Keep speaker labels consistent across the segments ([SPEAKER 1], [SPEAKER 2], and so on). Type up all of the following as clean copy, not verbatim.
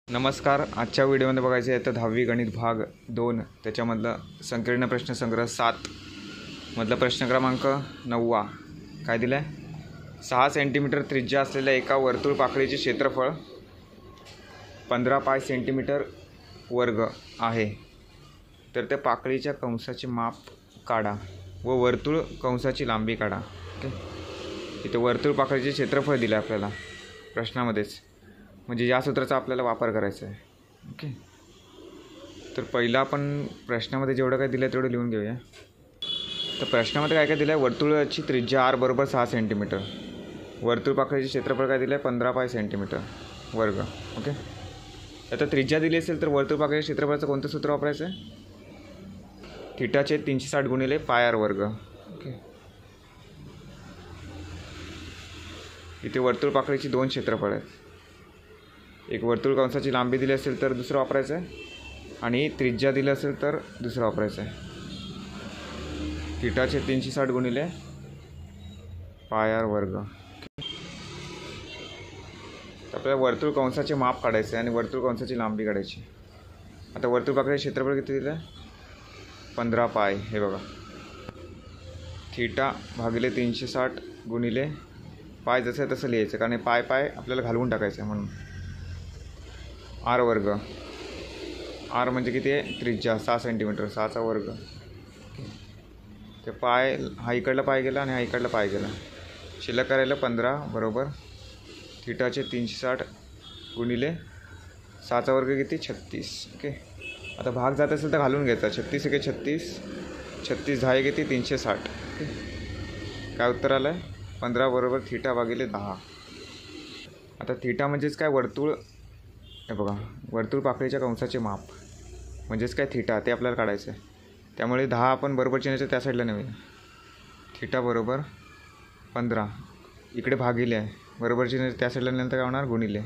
[SPEAKER 1] नमस्कार. आजच्या व्हिडिओमध्ये बघायचं आहे तर 10वी गणित भाग 2 त्याच्यामधलं संकीर्ण प्रश्नसंग्रह 7 मधला प्रश्न क्रमांक 9 काय दिलं आहे? 6 सेंटीमीटर त्रिज्या असलेल्या एका वर्तुळ पाकळीचे क्षेत्रफळ 15 पाय सेंटीमीटर वर्ग आहे. तर त्या पाकळीच्या कंसाचे माप काढा व वर्तुळ कंसाची लांबी काढा. ओके, इथे वर्तुळ पाकळीचे क्षेत्रफळ दिलं आहे आपल्याला प्रश्नामध्येच, म्हणजे या सूत्राचा आपल्याला वापर करायचा आहे. ओके, तर पहिला आपण प्रश्नामध्ये जेवढं काय दिलं आहे तेवढं लिहून घेऊया. तर प्रश्नामध्ये काय काय दिलं आहे? वर्तुळाची त्रिज्या r बरोबर 6 सेंटीमीटर, वर्तुळ पाकळीचे क्षेत्रफळ काय दिलं आहे? 15 पाय सेंटीमीटर वर्ग. ओके, आता त्रिज्या दिली असेल तर वर्तुळ पाकळीच्या क्षेत्रफळाचं कोणतं सूत्र वापरायचं आहे? थीटाचे 360 गुणिले पाय r वर्ग. ओके, इथे वर्तुळ पाकळीची 2 क्षेत्रफळ आहेत. एक वर्तुळ कंसाची लांबी दिली असेल तर दुसरं वापरायचं आहे, आणि त्रिज्या दिली असेल तर दुसरं वापरायचं आहे. थीटाचे 360 गुणिले पाय r वर्ग. तर आपल्याला वर्तुळ कंसाचे माप काढायचे आणि वर्तुळ कंसाची लांबी काढायची. आता वर्तुळ पाकळीचे क्षेत्रफळ किती दिलं आहे? 15 पाय. हे बघा, थीटा भागिले 360 गुणिले पाय, जसं आहे तसं लिहायचं, कारण पाय पाय आपल्याला घालवून टाकायचं आहे म्हणून. r वर्ग, r म्हणजे किती आहे? त्रिज्या 6 सेंटीमीटर, 6चा वर्ग. ते पाय, हा इकडला पाय गेला आणि हा इकडला पाय गेला, शिल्लक करायला 15 बरोबर थीटाचे 360 गुणिले 6चा वर्ग किती? 36. ओके, आता भाग जात असेल तर घालून घ्यायचा. 36 एके 36, 36 10 किती? 360. ओके, काय उत्तर आलं आहे? 15 बरोबर थीटा भागिले 10. आता थीटा म्हणजेच काय? वर्तुळ. हे बघा, वर्तुळ पाकळीच्या कंसाचे माप म्हणजेच काय? थीटा, ते आपल्याला काढायचं आहे. त्यामुळे 10 आपण बरोबर चिन्हाच्या त्या साईडला नेऊया. थीटा बरोबर 15, इकडे भागिले आहे, बरोबर चिन्हाच्या त्या साईडला नेल्यानंतर काय होणार? गुणिले.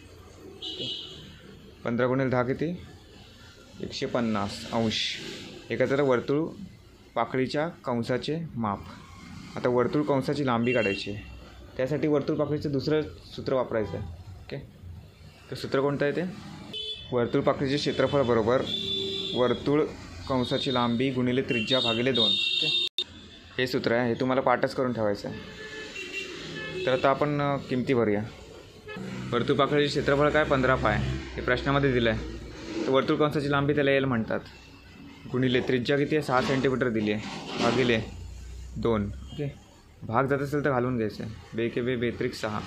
[SPEAKER 1] 15 गुणिले 10 किती? 150 अंश. एखाद्याला वर्तुळ पाकळीच्या कंसाचे माप. आता वर्तुळ कंसाची लांबी काढायची आहे, त्यासाठी वर्तुळ पाकळीचं दुसरं सूत्र वापरायचं आहे. ओके, तर सूत्र कोणतं आहे ते? वर्तुळ पाकळीचे क्षेत्रफळ बरोबर वर्तुळ कंसाची लांबी गुणिले त्रिज्या भागिले 2. ओके, हे सूत्र आहे, हे तुम्हाला पाठच करून ठेवायचं आहे. तर आता आपण किमती भरूया. वर्तुळ पाकळीचे क्षेत्रफळ काय? 15 पाय, हे प्रश्नामध्ये दिलं आहे. तर वर्तुळ कंसाची लांबी त्याला L म्हणतात, गुणिले त्रिज्या किती आहे? 6 सेंटीमीटर दिली आहे, भागिले 2. ओके, भाग जात असेल तर घालून घ्यायचं आहे. 2 के 2 बेत्रिक 6,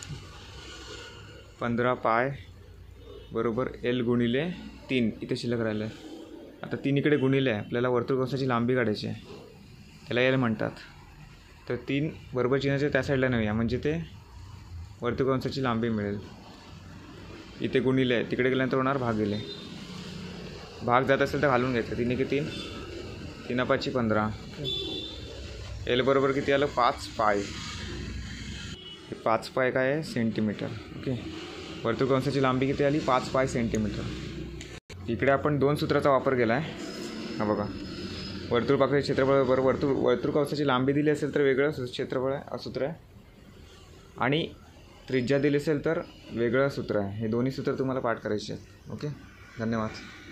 [SPEAKER 1] 15 पाय बरोबर L गुणिले 3, इथे शिल्लक राहिलं आहे. आता 3 इकडे गुणिले आहे, आपल्याला वर्तुळ कंसाची लांबी काढायची आहे, त्याला L म्हणतात. तर 3 बरोबर चिन्हाच्या त्या साईडला नेऊया, म्हणजे ते वर्तुळ कंसाची लांबी मिळेल. इथे गुणिले आहे, तिकडे गेल्यानंतर होणार भागिले. भाग जात असेल तर घालून घ्यायचं. 3 एके 3, 3 पाचची 15. L बरोबर किती आलं? 5 पाय. 5 पाय काय आहे? सेंटीमीटर. ओके, वर्तुळ कंसाची लांबी किती आली? 5 पाय सेंटीमीटर. इकडे आपण 2 सूत्राचा वापर केला आहे. हा बघा, वर्तुळ पाकळीचे क्षेत्रफळ बरोबर वर्तुळ कंसाची लांबी दिली असेल तर वेगळं क्षेत्रफळ आहे, सूत्र आहे, आणि त्रिज्या दिली असेल तर वेगळं सूत्र आहे. हे दोन्ही सूत्र तुम्हाला पाठ करायचे आहेत. ओके, धन्यवाद.